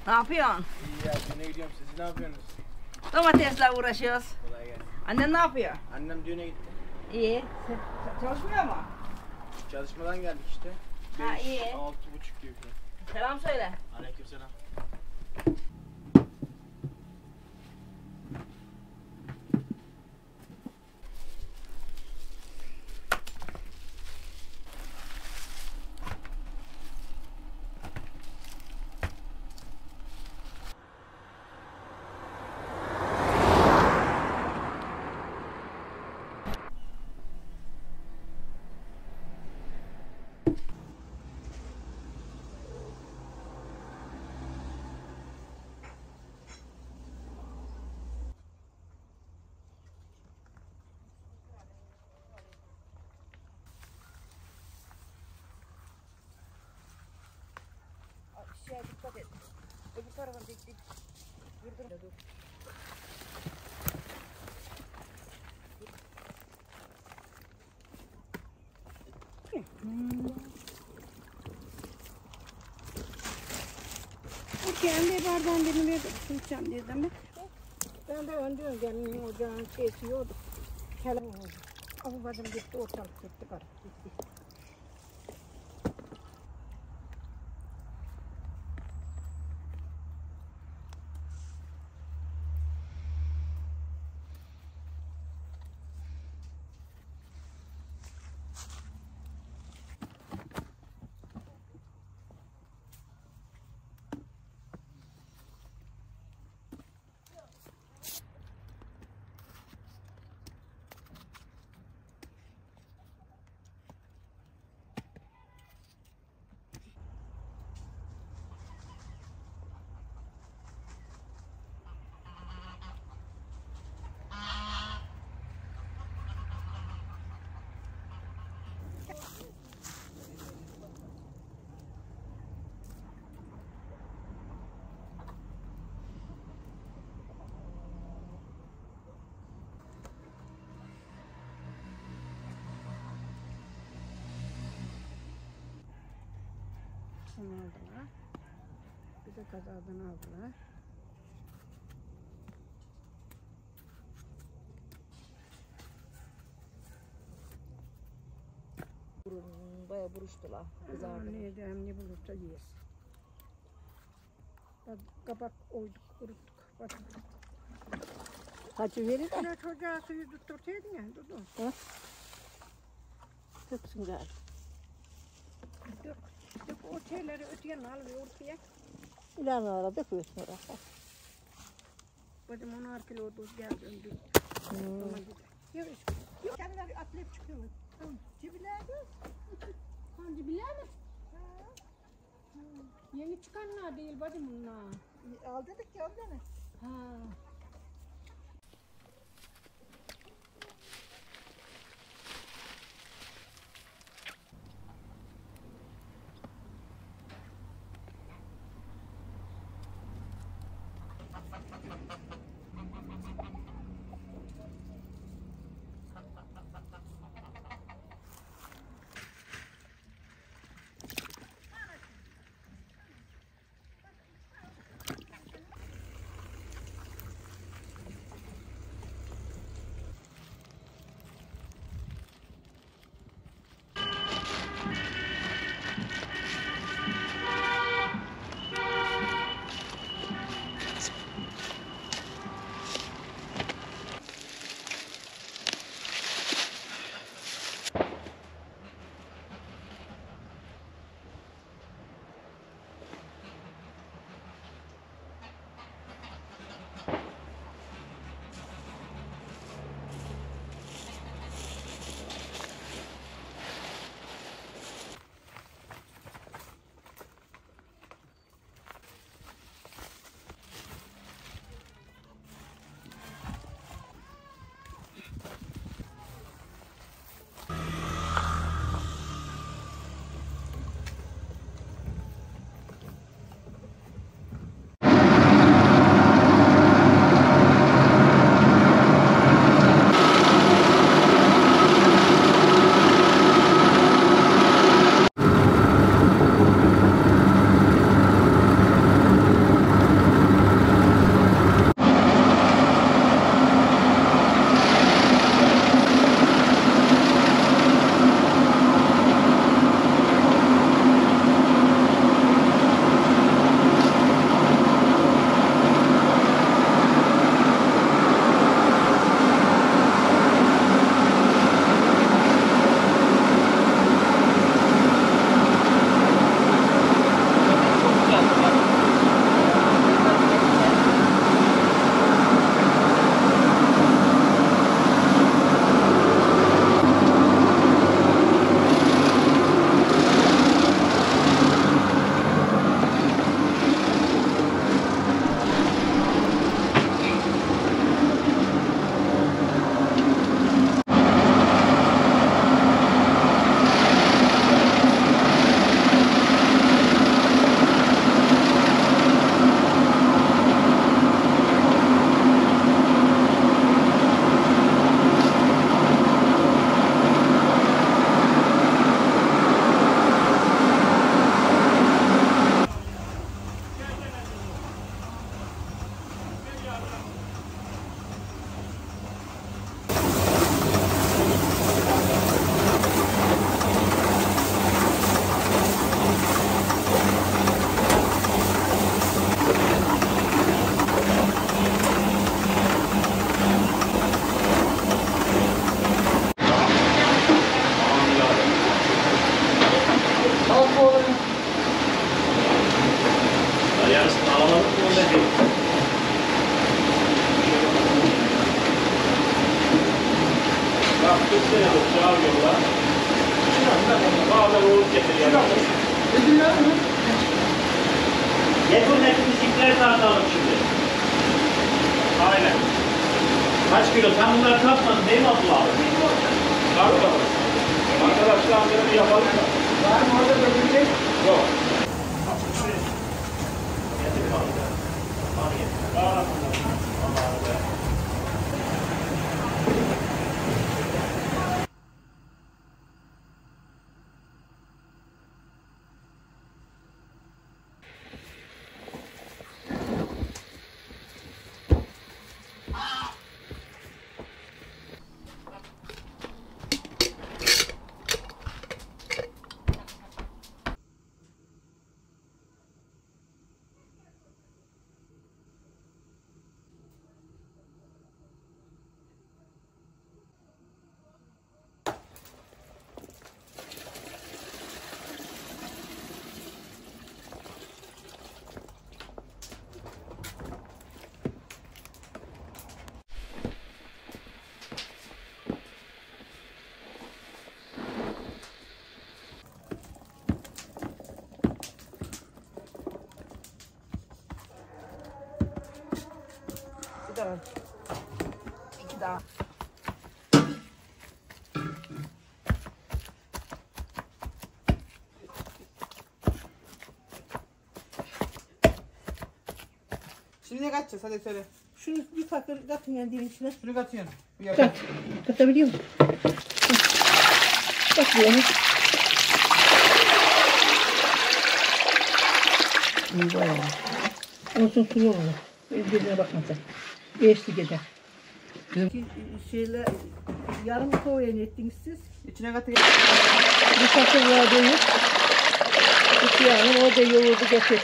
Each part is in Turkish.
Ne yapıyorsun? İyi ya, düğüne gidiyorum. Siz ne yapıyorsunuz? Domatesle uğraşıyoruz. Kolay gelsin. Annen ne yapıyor? Annem düğüne gitti. İyi. Çalışmıyor mu? Çalışmadan geldik işte. Ha, iyi. 6:30 gibi. Selam söyle. Aleykümselam. Dikkat et. Öbür tarafa dik. Dur. O kendi bardağın birini verdi. Su içeceğim diye demek. Ben de öndüm gelin ocağın kesiyordu. Kelam oldu. Ama badım gitti ortalık gitti karı. Gitti. Bunu aldılar. Bir de kazadan aldılar. Bayağı buruştular. Kızardı. Ne edeyim ne bulursa yiyiz. Kabak oyduk, kuruttuk. Bakın. Kaçı verir de? Şöyle çocuğa suyu tuttursaydın ya. Dudu. Tutsun galiba. Dök. Dök o şeyleri ötüyen al ve ortaya. İleride ara döküyorsun oraya. Bacım 10 kilo tuz geldi öndü. Yok yok. Kendileri atlayıp çıkıyor. Tamam. Cibiler mi? Ha cibiler mi? Yeni çıkanlar değil bacım bunlar. Aldırdık ya ondan. Ha. da yoğurt getiriyor. Getirin hepimizlikleri tartalım şimdi. Aynen. Kaç kilo? Sen bunları katmadın değil mi Abdullah abi? Tartalım. Arkadaşlar bir yapalım da. Var mı orada bölümcek? Yok. Getir bakalım. Hadi getir. Allah'a Bir daha. İki daha. Şimdi ne katacağız? Hadi söyle. Şunu bir fakir katın yani dilin içine. Şunu katıyorsun. Bir Kat. yakın. Katabiliyor musun? Kat yani. İyi bayağı. Olsun sulu olur. Gözüne bakma sen. Eşlik eder. Şeyler, yarım koyun ettiniz siz. İçine katayım. Bir fakir var değil. İki yanım orada yoğurdu getir.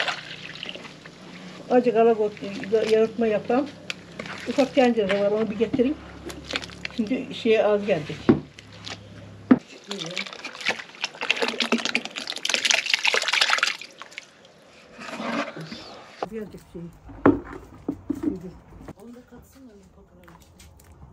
Acık alak yarıtma yapalım. Ufak tencere var onu bir getireyim. Şimdi şeye az gelecek. Gelecek şey. Onu da katsın da fotoğrafı için.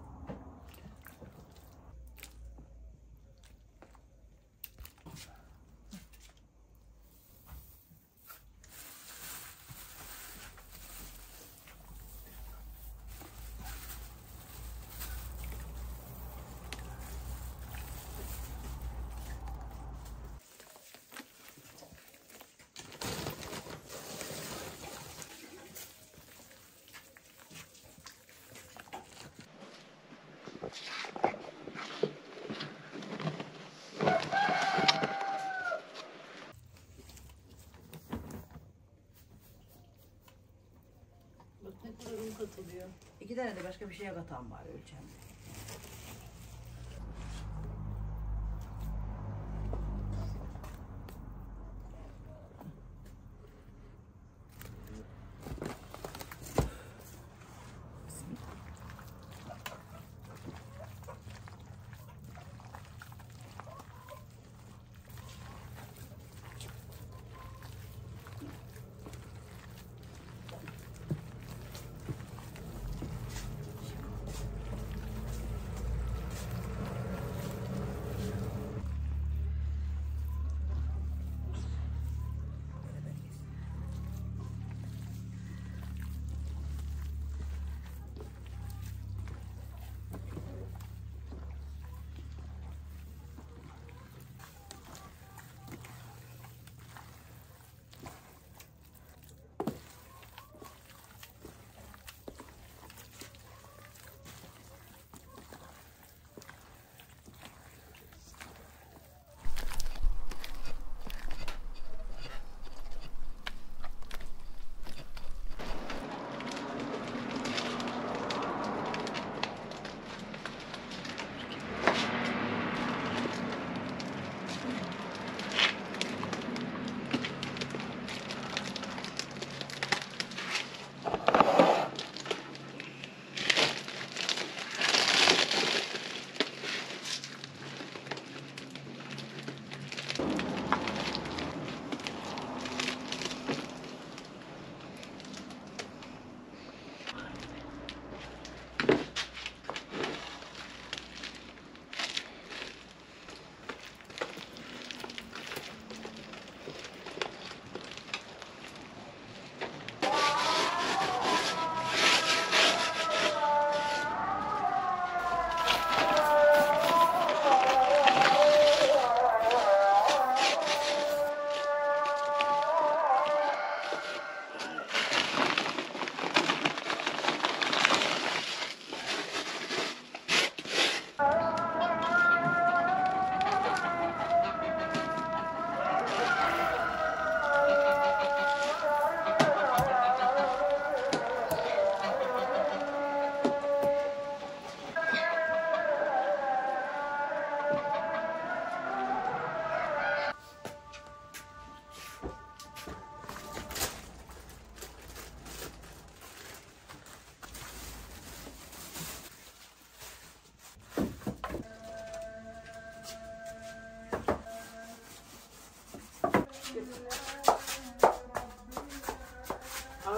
Bak ne kadar un katılıyor. 2 tane de başka bir şeye katan var ölçemde.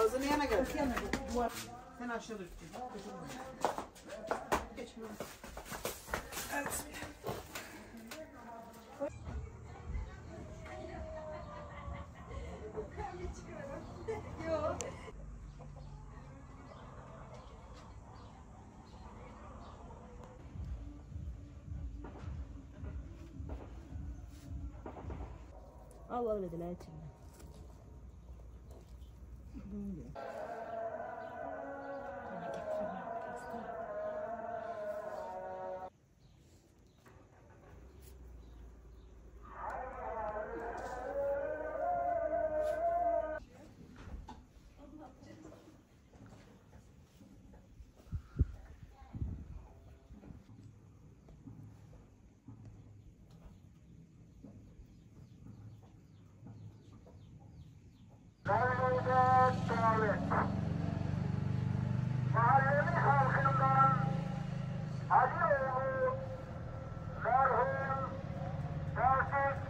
Ağzını yana gel. Sen aşağı dur. Geç. Al dediler içinde. Mahallemin halkından Ali oğlu merhum Tertip